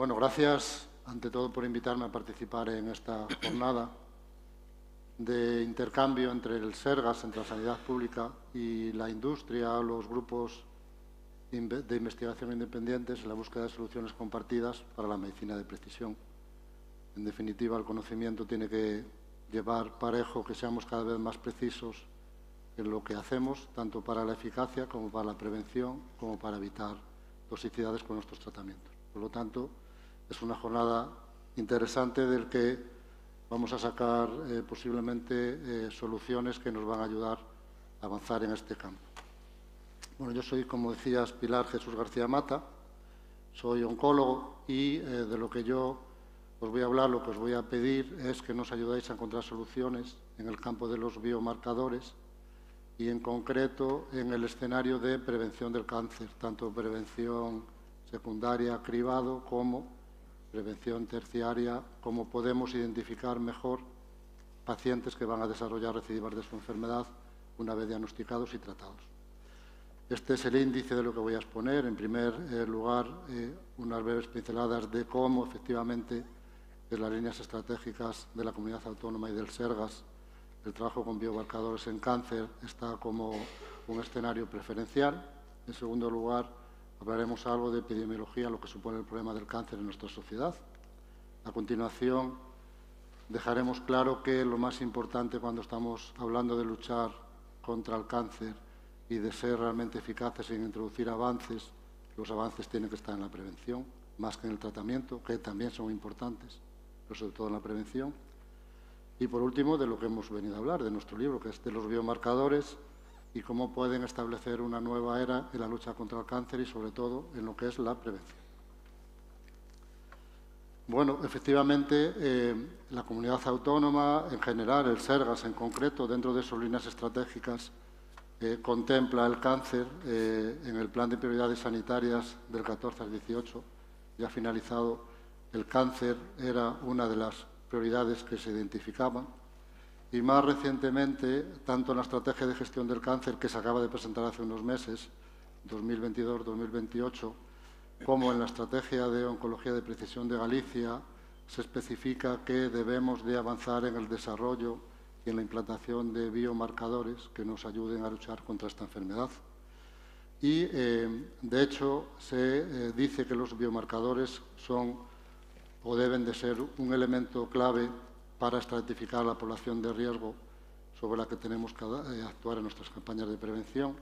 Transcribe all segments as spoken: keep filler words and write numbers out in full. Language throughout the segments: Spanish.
Bueno, gracias ante todo por invitarme a participar en esta jornada de intercambio entre el SERGAS, entre la sanidad pública y la industria, los grupos de investigación independientes en la búsqueda de soluciones compartidas para la medicina de precisión. En definitiva, el conocimiento tiene que llevar parejo que seamos cada vez más precisos en lo que hacemos, tanto para la eficacia como para la prevención, como para evitar toxicidades con nuestros tratamientos. Por lo tanto, es una jornada interesante del que vamos a sacar eh, posiblemente eh, soluciones que nos van a ayudar a avanzar en este campo. Bueno, yo soy, como decías, Pilar Jesús García Mata, soy oncólogo y eh, de lo que yo os voy a hablar, lo que os voy a pedir es que nos ayudéis a encontrar soluciones en el campo de los biomarcadores y en concreto en el escenario de prevención del cáncer, tanto prevención secundaria, cribado, como prevención terciaria, cómo podemos identificar mejor pacientes que van a desarrollar recidivas de su enfermedad una vez diagnosticados y tratados. Este es el índice de lo que voy a exponer. En primer lugar, eh, unas breves pinceladas de cómo efectivamente en las líneas estratégicas de la Comunidad Autónoma y del SERGAS el trabajo con biomarcadores en cáncer está como un escenario preferencial. En segundo lugar, hablaremos algo de epidemiología, lo que supone el problema del cáncer en nuestra sociedad. A continuación, dejaremos claro que lo más importante cuando estamos hablando de luchar contra el cáncer y de ser realmente eficaces en introducir avances, los avances tienen que estar en la prevención, más que en el tratamiento, que también son importantes, pero sobre todo en la prevención. Y por último, de lo que hemos venido a hablar, de nuestro libro, que es de los biomarcadores y cómo pueden establecer una nueva era en la lucha contra el cáncer y sobre todo en lo que es la prevención. Bueno, efectivamente, eh, la comunidad autónoma en general, el SERGAS en concreto, dentro de sus líneas estratégicas, eh, contempla el cáncer eh, en el plan de prioridades sanitarias del catorce al dieciocho, ya finalizado. El cáncer era una de las prioridades que se identificaban. Y más recientemente, tanto en la estrategia de gestión del cáncer que se acaba de presentar hace unos meses, dos mil veintidós dos mil veintiocho, como en la estrategia de oncología de precisión de Galicia, se especifica que debemos de avanzar en el desarrollo y en la implantación de biomarcadores que nos ayuden a luchar contra esta enfermedad. Y, eh, de hecho, se eh, dice que los biomarcadores son o deben de ser un elemento clave para estratificar la población de riesgo sobre la que tenemos que actuar en nuestras campañas de prevención.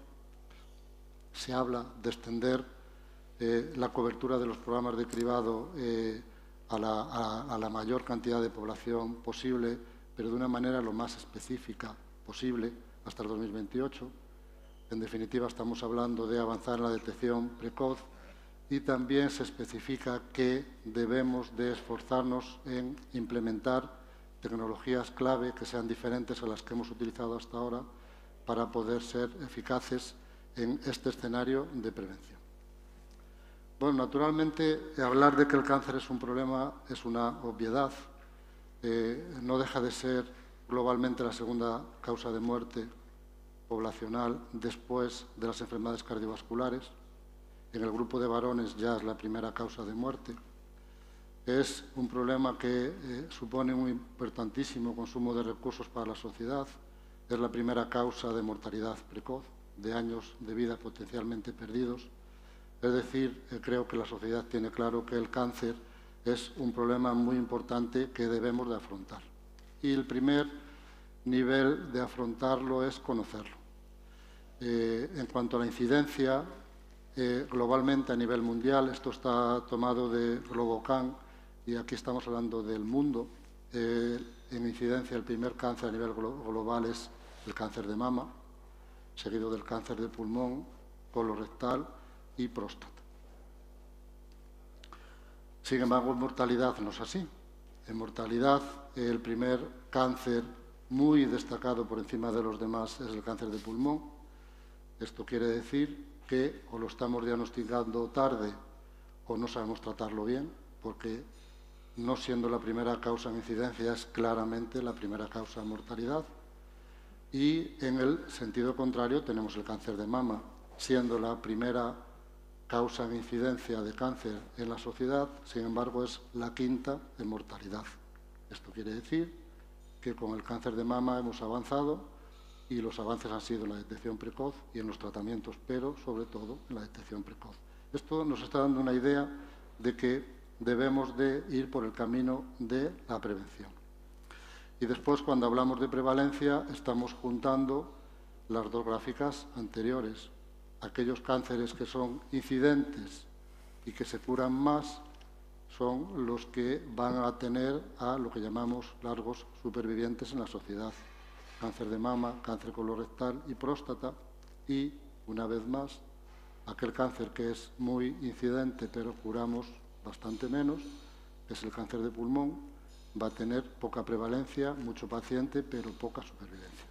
Se habla de extender eh, la cobertura de los programas de cribado eh, a, la, a, a la mayor cantidad de población posible, pero de una manera lo más específica posible hasta el dos mil veintiocho. En definitiva, estamos hablando de avanzar en la detección precoz y también se especifica que debemos de esforzarnos en implementar tecnologías clave que sean diferentes a las que hemos utilizado hasta ahora para poder ser eficaces en este escenario de prevención. Bueno, naturalmente, hablar de que el cáncer es un problema es una obviedad. Eh, no deja de ser globalmente la segunda causa de muerte poblacional después de las enfermedades cardiovasculares. En el grupo de varones ya es la primera causa de muerte. Es un problema que eh, supone un importantísimo consumo de recursos para la sociedad. Es la primera causa de mortalidad precoz, de años de vida potencialmente perdidos. Es decir, eh, creo que la sociedad tiene claro que el cáncer es un problema muy importante que debemos de afrontar. Y el primer nivel de afrontarlo es conocerlo. Eh, en cuanto a la incidencia, eh, globalmente a nivel mundial, esto está tomado de Globocan, y aquí estamos hablando del mundo. Eh, en incidencia, el primer cáncer a nivel glo global es el cáncer de mama, seguido del cáncer de pulmón, colorectal y próstata. Sin embargo, en mortalidad no es así. En mortalidad, el primer cáncer muy destacado por encima de los demás es el cáncer de pulmón. Esto quiere decir que o lo estamos diagnosticando tarde o no sabemos tratarlo bien, porque no siendo la primera causa en incidencia, es claramente la primera causa de mortalidad. Y en el sentido contrario tenemos el cáncer de mama, siendo la primera causa en incidencia de cáncer en la sociedad, sin embargo, es la quinta en mortalidad. Esto quiere decir que con el cáncer de mama hemos avanzado y los avances han sido en la detección precoz y en los tratamientos, pero sobre todo en la detección precoz. Esto nos está dando una idea de que debemos de ir por el camino de la prevención. Y después, cuando hablamos de prevalencia, estamos juntando las dos gráficas anteriores. Aquellos cánceres que son incidentes y que se curan más son los que van a tener a lo que llamamos largos supervivientes en la sociedad. Cáncer de mama, cáncer colorectal y próstata. Y, una vez más, aquel cáncer que es muy incidente pero curamos bastante menos, es el cáncer de pulmón, va a tener poca prevalencia, mucho paciente, pero poca supervivencia.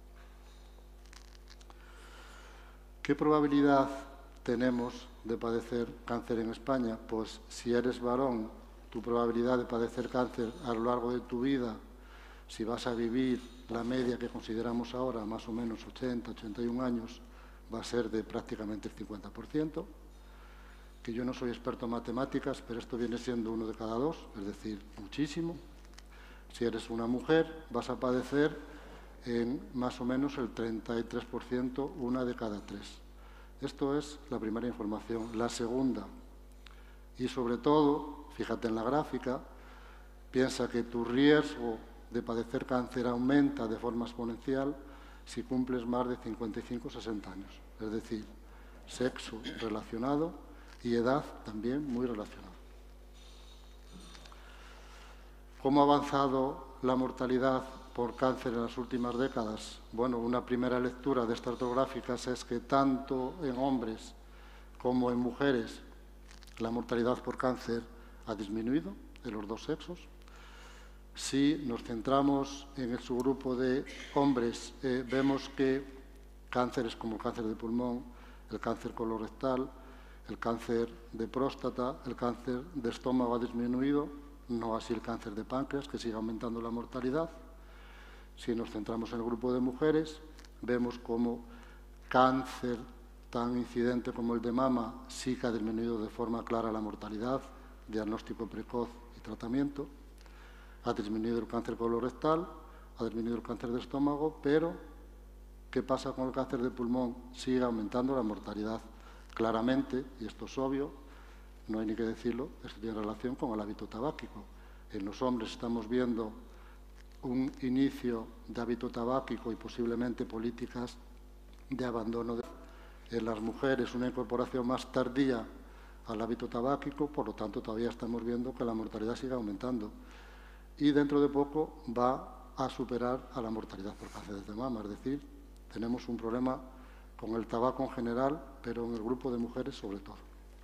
¿Qué probabilidad tenemos de padecer cáncer en España? Pues si eres varón, tu probabilidad de padecer cáncer a lo largo de tu vida, si vas a vivir la media que consideramos ahora, más o menos ochenta, ochenta y un años, va a ser de prácticamente el cincuenta por ciento, que yo no soy experto en matemáticas, pero esto viene siendo uno de cada dos, es decir, muchísimo. Si eres una mujer, vas a padecer en más o menos el treinta y tres por ciento, una de cada tres. Esto es la primera información. La segunda, y sobre todo, fíjate en la gráfica, piensa que tu riesgo de padecer cáncer aumenta de forma exponencial si cumples más de cincuenta y cinco a sesenta años. Es decir, sexo relacionado y edad también muy relacionada. ¿Cómo ha avanzado la mortalidad por cáncer en las últimas décadas? Bueno, una primera lectura de estas dos gráficas es que tanto en hombres como en mujeres la mortalidad por cáncer ha disminuido en los dos sexos. Si nos centramos en el subgrupo de hombres, eh, vemos que cánceres como el cáncer de pulmón, el cáncer colorectal, el cáncer de próstata, el cáncer de estómago ha disminuido, no así el cáncer de páncreas, que sigue aumentando la mortalidad. Si nos centramos en el grupo de mujeres, vemos como cáncer tan incidente como el de mama sí que ha disminuido de forma clara la mortalidad, diagnóstico precoz y tratamiento. Ha disminuido el cáncer colorectal, ha disminuido el cáncer de estómago, pero ¿qué pasa con el cáncer de pulmón? Sigue aumentando la mortalidad. Claramente, y esto es obvio, no hay ni que decirlo, esto tiene relación con el hábito tabáquico. En los hombres estamos viendo un inicio de hábito tabáquico y posiblemente políticas de abandono. De... En las mujeres una incorporación más tardía al hábito tabáquico, por lo tanto todavía estamos viendo que la mortalidad sigue aumentando. Y dentro de poco va a superar a la mortalidad por cáncer de mama, es decir, tenemos un problema con el tabaco en general, pero en el grupo de mujeres sobre todo.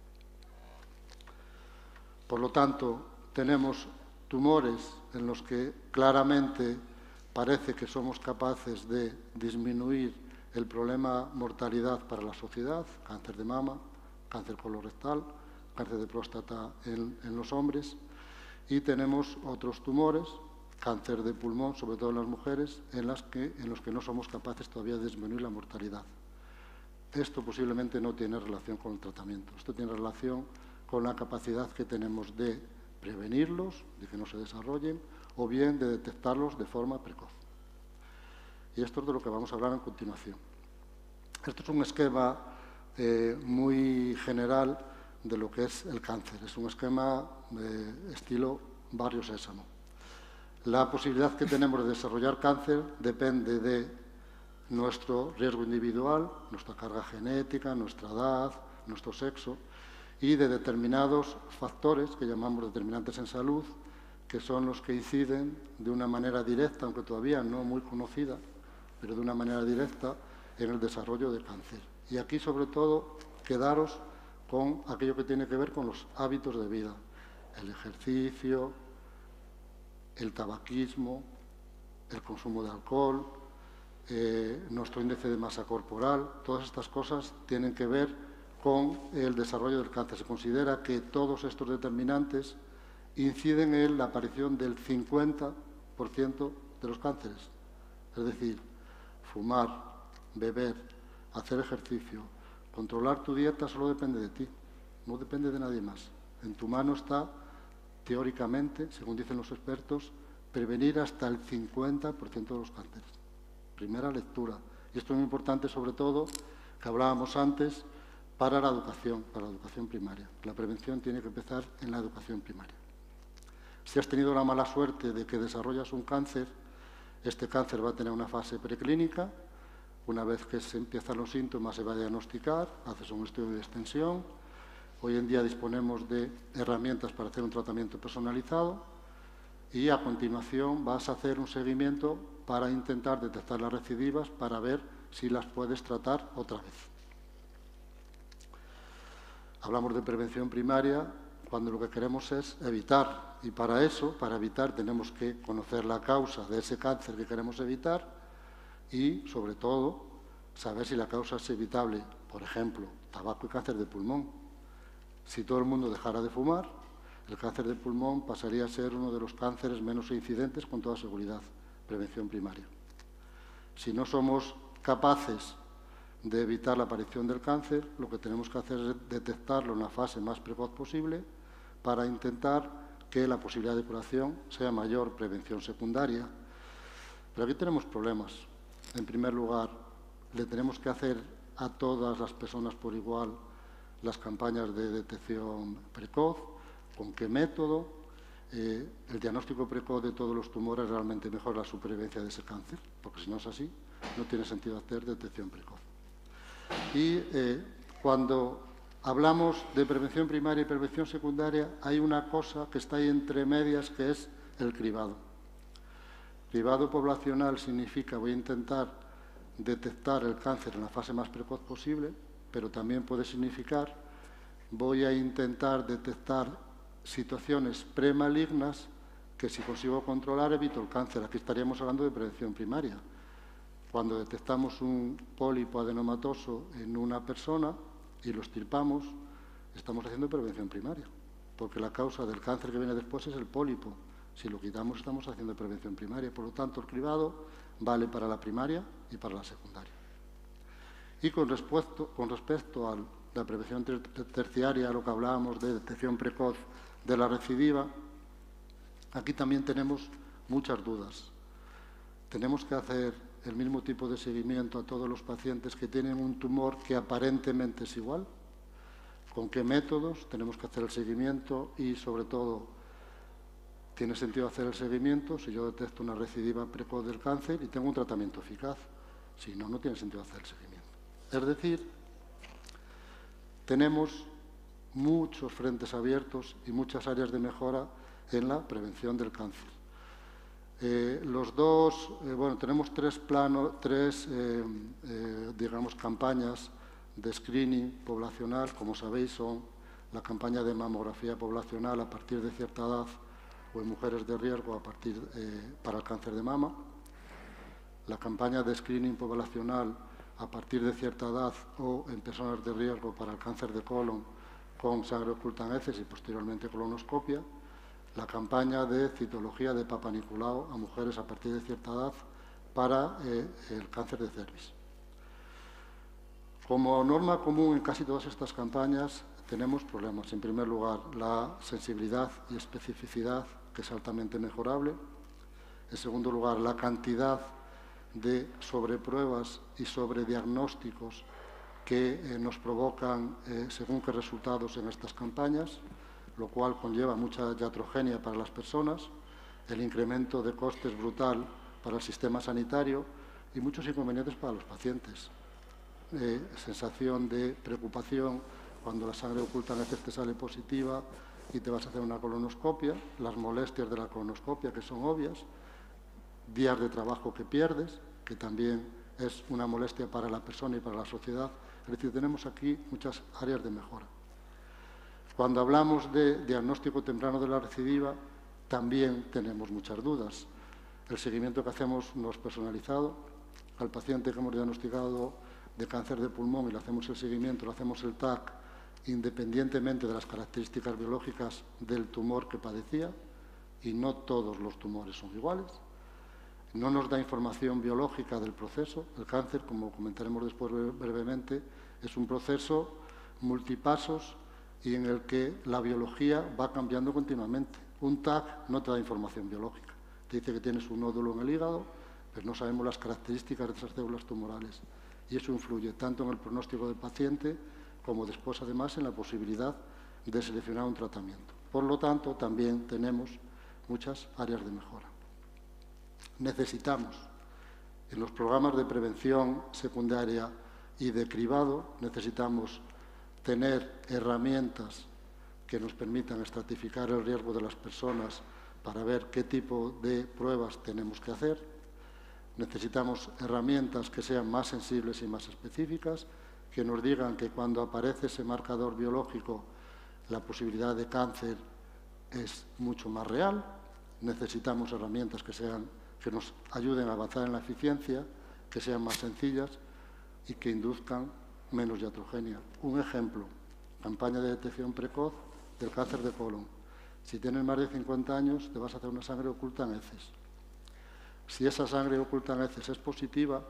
Por lo tanto, tenemos tumores en los que claramente parece que somos capaces de disminuir el problema mortalidad para la sociedad, cáncer de mama, cáncer colorectal, cáncer de próstata en, en los hombres, y tenemos otros tumores, cáncer de pulmón, sobre todo en las mujeres, en, las que, en los que no somos capaces todavía de disminuir la mortalidad. Esto posiblemente no tiene relación con el tratamiento, esto tiene relación con la capacidad que tenemos de prevenirlos, de que no se desarrollen, o bien de detectarlos de forma precoz. Y esto es de lo que vamos a hablar a continuación. Esto es un esquema eh, muy general de lo que es el cáncer. Es un esquema de estilo Barrio Sésamo. La posibilidad que tenemos de desarrollar cáncer depende de nuestro riesgo individual, nuestra carga genética, nuestra edad, nuestro sexo, y de determinados factores que llamamos determinantes en salud, que son los que inciden de una manera directa, aunque todavía no muy conocida, pero de una manera directa en el desarrollo del cáncer. Y aquí, sobre todo, quedaros con aquello que tiene que ver con los hábitos de vida, el ejercicio, el tabaquismo, el consumo de alcohol, eh, nuestro índice de masa corporal. Todas estas cosas tienen que ver con el desarrollo del cáncer. Se considera que todos estos determinantes inciden en la aparición del cincuenta por ciento de los cánceres. Es decir, fumar, beber, hacer ejercicio, controlar tu dieta solo depende de ti. no depende de nadie más. En tu mano está, teóricamente, según dicen los expertos, prevenir hasta el cincuenta por ciento de los cánceres. Primera lectura. Y esto es muy importante, sobre todo, que hablábamos antes, para la educación, para la educación primaria. La prevención tiene que empezar en la educación primaria. Si has tenido la mala suerte de que desarrollas un cáncer, este cáncer va a tener una fase preclínica. Una vez que se empiezan los síntomas, se va a diagnosticar, haces un estudio de extensión. Hoy en día disponemos de herramientas para hacer un tratamiento personalizado y a continuación vas a hacer un seguimiento para intentar detectar las recidivas para ver si las puedes tratar otra vez. Hablamos de prevención primaria cuando lo que queremos es evitar, y para eso, para evitar, tenemos que conocer la causa de ese cáncer que queremos evitar y, sobre todo, saber si la causa es evitable. Por ejemplo, tabaco y cáncer de pulmón. Si todo el mundo dejara de fumar, el cáncer de pulmón pasaría a ser uno de los cánceres menos incidentes con toda seguridad. Prevención primaria. Si no somos capaces de evitar la aparición del cáncer, lo que tenemos que hacer es detectarlo en la fase más precoz posible para intentar que la posibilidad de curación sea mayor. Prevención secundaria. Pero aquí tenemos problemas. En primer lugar, le tenemos que hacer a todas las personas por igual las campañas de detección precoz. ¿Con qué método? Eh, el diagnóstico precoz de todos los tumores realmente mejora la supervivencia de ese cáncer, porque si no es así, no tiene sentido hacer detección precoz. Y eh, cuando hablamos de prevención primaria y prevención secundaria, hay una cosa que está ahí entre medias, que es el cribado. Cribado poblacional significa voy a intentar detectar el cáncer en la fase más precoz posible, pero también puede significar voy a intentar detectar situaciones premalignas que, si consigo controlar, evito el cáncer. Aquí estaríamos hablando de prevención primaria. Cuando detectamos un pólipo adenomatoso en una persona y lo extirpamos, estamos haciendo prevención primaria, porque la causa del cáncer que viene después es el pólipo. Si lo quitamos, estamos haciendo prevención primaria. Por lo tanto, el cribado vale para la primaria y para la secundaria. Y con respecto, con respecto a la prevención ter terciaria, lo que hablábamos de detección precoz de la recidiva, aquí también tenemos muchas dudas. Tenemos que hacer el mismo tipo de seguimiento a todos los pacientes que tienen un tumor que aparentemente es igual. ¿Con qué métodos tenemos que hacer el seguimiento? Y, sobre todo, ¿tiene sentido hacer el seguimiento si yo detecto una recidiva precoz del cáncer y tengo un tratamiento eficaz? Si no, no tiene sentido hacer el seguimiento. Es decir, tenemos muchos frentes abiertos y muchas áreas de mejora en la prevención del cáncer. Eh, los dos, eh, bueno, tenemos tres planos, tres, eh, eh, digamos, campañas de screening poblacional. Como sabéis, son la campaña de mamografía poblacional a partir de cierta edad o en mujeres de riesgo a partir eh, para el cáncer de mama, la campaña de screening poblacional a partir de cierta edad o en personas de riesgo para el cáncer de colon con sangre oculta en heces y posteriormente colonoscopia, la campaña de citología de Papa Nicolau a mujeres a partir de cierta edad para eh, el cáncer de cervix. Como norma común en casi todas estas campañas tenemos problemas. En primer lugar, la sensibilidad y especificidad, que es altamente mejorable. En segundo lugar, la cantidad de sobrepruebas y sobrediagnósticos que eh, nos provocan eh, según qué resultados en estas campañas, lo cual conlleva mucha iatrogenia para las personas, el incremento de costes brutal para el sistema sanitario y muchos inconvenientes para los pacientes. Eh, sensación de preocupación cuando la sangre oculta en heces te sale positiva y te vas a hacer una colonoscopia, las molestias de la colonoscopia, que son obvias, días de trabajo que pierdes, que también es una molestia para la persona y para la sociedad. Es decir, tenemos aquí muchas áreas de mejora. Cuando hablamos de diagnóstico temprano de la recidiva, también tenemos muchas dudas. El seguimiento que hacemos no es personalizado. Al paciente que hemos diagnosticado de cáncer de pulmón y le hacemos el seguimiento, le hacemos el T A C, independientemente de las características biológicas del tumor que padecía, y no todos los tumores son iguales. No nos da información biológica del proceso. El cáncer, como comentaremos después brevemente, es un proceso multipasos y en el que la biología va cambiando continuamente. Un T A C no te da información biológica. Te dice que tienes un nódulo en el hígado, pero no sabemos las características de esas células tumorales. Y eso influye tanto en el pronóstico del paciente como después, además, en la posibilidad de seleccionar un tratamiento. Por lo tanto, también tenemos muchas áreas de mejora. Necesitamos, en los programas de prevención secundaria y de cribado, necesitamos tener herramientas que nos permitan estratificar el riesgo de las personas para ver qué tipo de pruebas tenemos que hacer. Necesitamos herramientas que sean más sensibles y más específicas, que nos digan que cuando aparece ese marcador biológico la posibilidad de cáncer es mucho más real. Necesitamos herramientas que, sean, que nos ayuden a avanzar en la eficiencia, que sean más sencillas y que induzcan menos iatrogenia. Un ejemplo, campaña de detección precoz del cáncer de colon. Si tienes más de cincuenta años, te vas a hacer una sangre oculta en heces. Si esa sangre oculta en heces es positiva,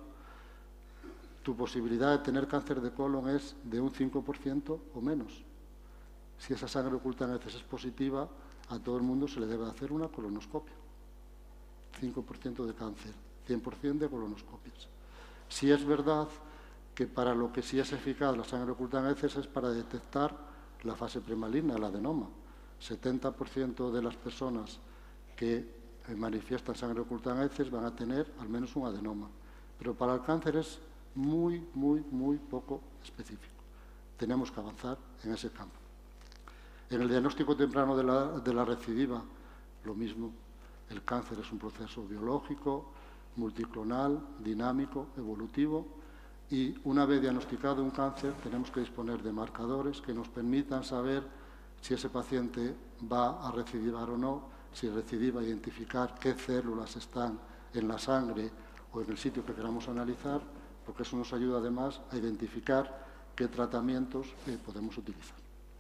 tu posibilidad de tener cáncer de colon es de un cinco por ciento o menos. Si esa sangre oculta en heces es positiva, a todo el mundo se le debe hacer una colonoscopia. cinco por ciento de cáncer, cien por ciento de colonoscopias. Si es verdad que para lo que sí es eficaz la sangre oculta en heces es para detectar la fase premaligna, el adenoma. setenta por ciento de las personas que manifiestan sangre oculta en heces van a tener al menos un adenoma. Pero para el cáncer es muy, muy, muy poco específico. Tenemos que avanzar en ese campo. En el diagnóstico temprano de la, de la recidiva, lo mismo. El cáncer es un proceso biológico, multiclonal, dinámico, evolutivo, y una vez diagnosticado un cáncer tenemos que disponer de marcadores que nos permitan saber si ese paciente va a recidivar o no, si recidiva, identificar qué células están en la sangre o en el sitio que queramos analizar, porque eso nos ayuda además a identificar qué tratamientos eh, podemos utilizar.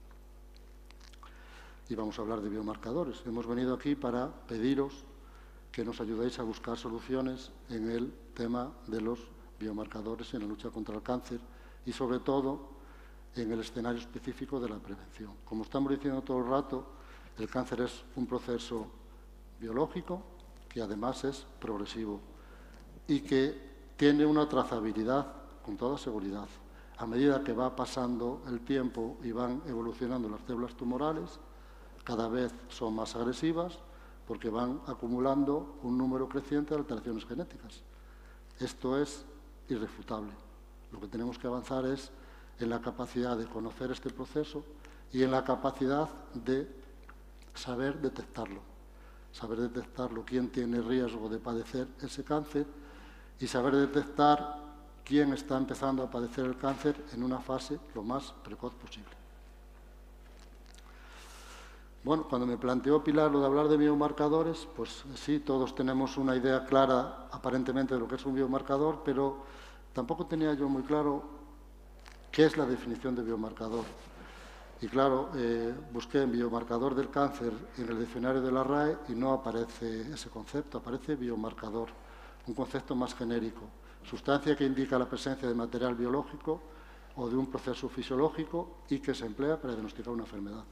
Y vamos a hablar de biomarcadores. Hemos venido aquí para pediros que nos ayudéis a buscar soluciones en el tema de los biomarcadores en la lucha contra el cáncer y, sobre todo, en el escenario específico de la prevención. Como estamos diciendo todo el rato, el cáncer es un proceso biológico que además es progresivo y que tiene una trazabilidad con toda seguridad. A medida que va pasando el tiempo y van evolucionando las células tumorales, cada vez son más agresivas porque van acumulando un número creciente de alteraciones genéticas. Esto es irrefutable. Lo que tenemos que avanzar es en la capacidad de conocer este proceso y en la capacidad de saber detectarlo. Saber detectarlo, quién tiene riesgo de padecer ese cáncer y saber detectar quién está empezando a padecer el cáncer en una fase lo más precoz posible. Bueno, cuando me planteó Pilar lo de hablar de biomarcadores, pues sí, todos tenemos una idea clara aparentemente de lo que es un biomarcador, pero tampoco tenía yo muy claro qué es la definición de biomarcador. Y claro, eh, busqué en biomarcador del cáncer en el diccionario de la R A E y no aparece ese concepto, aparece biomarcador, un concepto más genérico. Sustancia que indica la presencia de material biológico o de un proceso fisiológico y que se emplea para diagnosticar una enfermedad.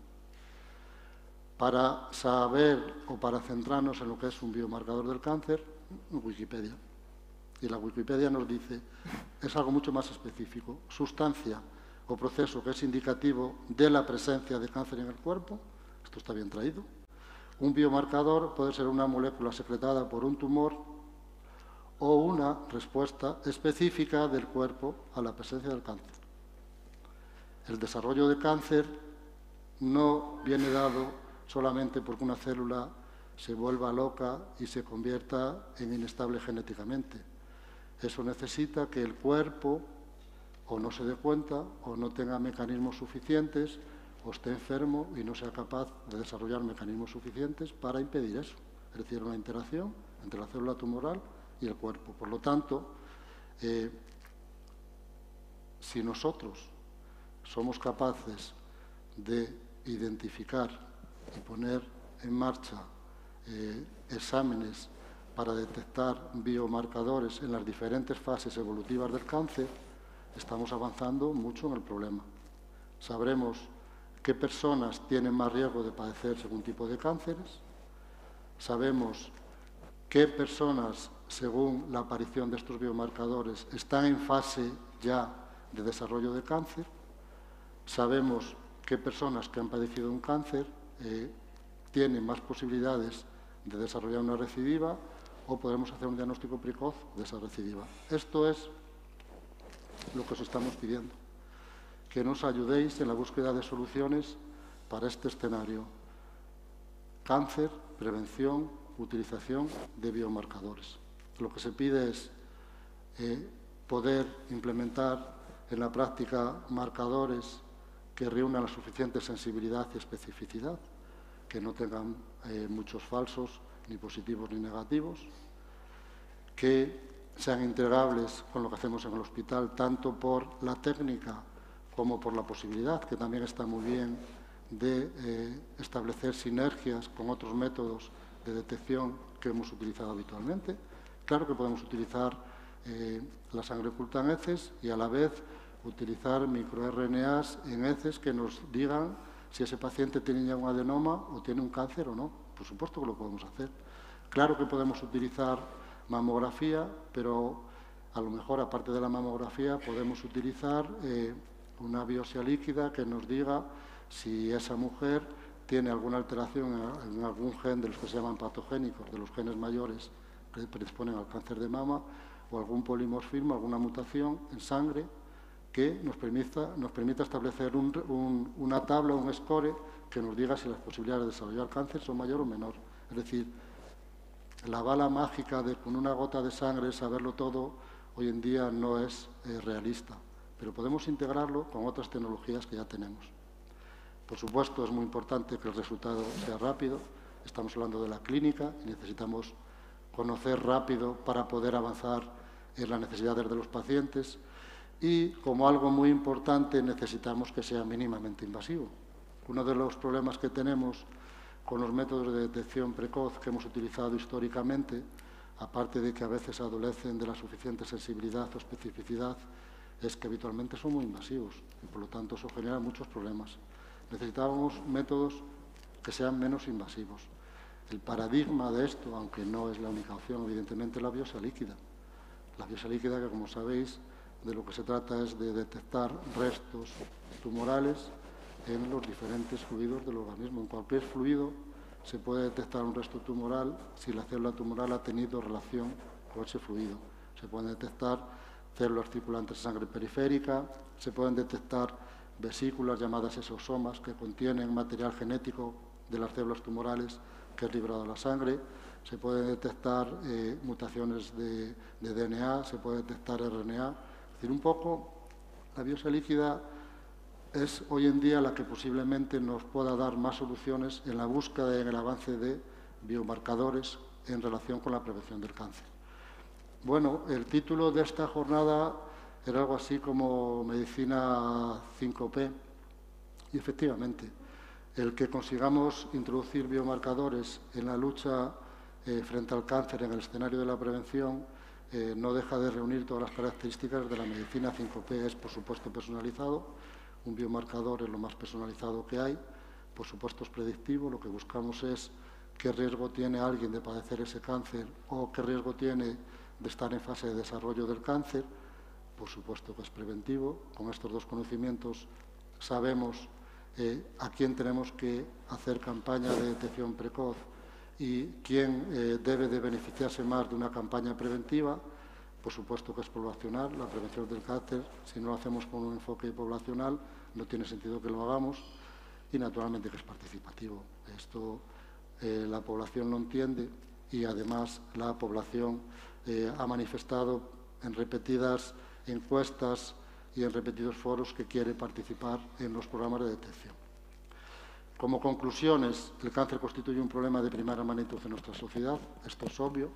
Para saber o para centrarnos en lo que es un biomarcador del cáncer, Wikipedia. Y la Wikipedia nos dice, es algo mucho más específico, sustancia o proceso que es indicativo de la presencia de cáncer en el cuerpo, esto está bien traído. Un biomarcador puede ser una molécula secretada por un tumor o una respuesta específica del cuerpo a la presencia del cáncer. El desarrollo de cáncer no viene dado solamente porque una célula se vuelva loca y se convierta en inestable genéticamente. Eso necesita que el cuerpo o no se dé cuenta o no tenga mecanismos suficientes o esté enfermo y no sea capaz de desarrollar mecanismos suficientes para impedir eso. Es decir, una interacción entre la célula tumoral y el cuerpo. Por lo tanto, eh, si nosotros somos capaces de identificar y poner en marcha eh, exámenes para detectar biomarcadores en las diferentes fases evolutivas del cáncer, estamos avanzando mucho en el problema. Sabremos qué personas tienen más riesgo de padecer según tipo de cánceres, sabemos qué personas, según la aparición de estos biomarcadores, están en fase ya de desarrollo de cáncer, sabemos qué personas que han padecido un cáncer eh, tienen más posibilidades de desarrollar una recidiva o podremos hacer un diagnóstico precoz de esa recidiva. Esto es lo que os estamos pidiendo, que nos ayudéis en la búsqueda de soluciones para este escenario. Cáncer, prevención, utilización de biomarcadores. Lo que se pide es eh, poder implementar en la práctica marcadores que reúnan la suficiente sensibilidad y especificidad, que no tengan eh, muchos falsos, ni positivos ni negativos, que sean integrables con lo que hacemos en el hospital, tanto por la técnica como por la posibilidad, que también está muy bien, de eh, establecer sinergias con otros métodos de detección que hemos utilizado habitualmente. Claro que podemos utilizar eh, la sangre oculta en heces y a la vez utilizar microR N As en heces que nos digan si ese paciente tiene ya un adenoma o tiene un cáncer o no. Por supuesto que lo podemos hacer. Claro que podemos utilizar mamografía, pero a lo mejor, aparte de la mamografía, podemos utilizar eh, una biopsia líquida que nos diga si esa mujer tiene alguna alteración en algún gen de los que se llaman patogénicos, de los genes mayores que predisponen al cáncer de mama, o algún polimorfismo, alguna mutación en sangre que nos permita, nos permita establecer un, un, una tabla, un score, que nos diga si las posibilidades de desarrollar cáncer son mayor o menor. Es decir, la bala mágica de con una gota de sangre saberlo todo hoy en día no es eh, realista, pero podemos integrarlo con otras tecnologías que ya tenemos. Por supuesto, es muy importante que el resultado sea rápido. Estamos hablando de la clínica y necesitamos conocer rápido para poder avanzar en las necesidades de los pacientes. Y, como algo muy importante, necesitamos que sea mínimamente invasivo. Uno de los problemas que tenemos con los métodos de detección precoz que hemos utilizado históricamente, aparte de que a veces adolecen de la suficiente sensibilidad o especificidad, es que habitualmente son muy invasivos y, por lo tanto, eso genera muchos problemas. Necesitábamos métodos que sean menos invasivos. El paradigma de esto, aunque no es la única opción, evidentemente, es la biopsia líquida. La biopsia líquida, que como sabéis, de lo que se trata es de detectar restos tumorales en los diferentes fluidos del organismo. En cualquier fluido se puede detectar un resto tumoral si la célula tumoral ha tenido relación con ese fluido. Se pueden detectar células circulantes de sangre periférica, se pueden detectar vesículas llamadas exosomas que contienen material genético de las células tumorales que es liberado a la sangre, se pueden detectar eh, mutaciones de, de D N A, se puede detectar R N A. Es decir, un poco la biopsia líquida es hoy en día la que posiblemente nos pueda dar más soluciones en la búsqueda y en el avance de biomarcadores en relación con la prevención del cáncer. Bueno, el título de esta jornada era algo así como Medicina cinco P, y efectivamente, el que consigamos introducir biomarcadores en la lucha eh, frente al cáncer en el escenario de la prevención eh, no deja de reunir todas las características de la medicina cinco P. Es, por supuesto, personalizado. Un biomarcador es lo más personalizado que hay. Por supuesto, es predictivo. Lo que buscamos es qué riesgo tiene alguien de padecer ese cáncer o qué riesgo tiene de estar en fase de desarrollo del cáncer. Por supuesto que es preventivo. Con estos dos conocimientos sabemos eh, a quién tenemos que hacer campaña de detección precoz y quién eh, debe de beneficiarse más de una campaña preventiva. Por supuesto que es poblacional. La prevención del cáncer, si no lo hacemos con un enfoque poblacional, no tiene sentido que lo hagamos. Y, naturalmente, que es participativo. Esto eh, la población lo entiende y, además, la población eh, ha manifestado en repetidas encuestas y en repetidos foros que quiere participar en los programas de detección. Como conclusiones, el cáncer constituye un problema de primera magnitud en nuestra sociedad. Esto es obvio.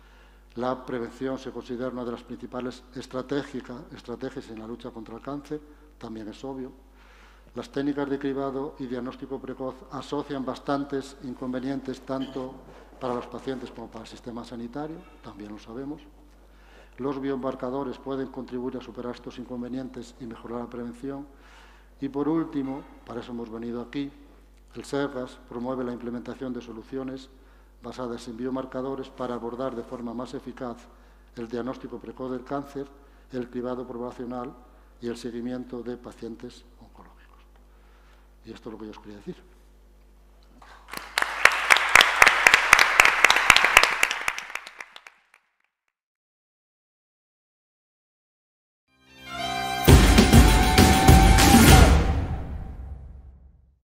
La prevención se considera una de las principales estrategias en la lucha contra el cáncer. También es obvio. Las técnicas de cribado y diagnóstico precoz asocian bastantes inconvenientes tanto para los pacientes como para el sistema sanitario. También lo sabemos. Los biomarcadores pueden contribuir a superar estos inconvenientes y mejorar la prevención. Y, por último, para eso hemos venido aquí, el SERGAS promueve la implementación de soluciones basadas en biomarcadores para abordar de forma más eficaz el diagnóstico precoz del cáncer, el cribado poblacional y el seguimiento de pacientes oncológicos. Y esto es lo que yo os quería decir.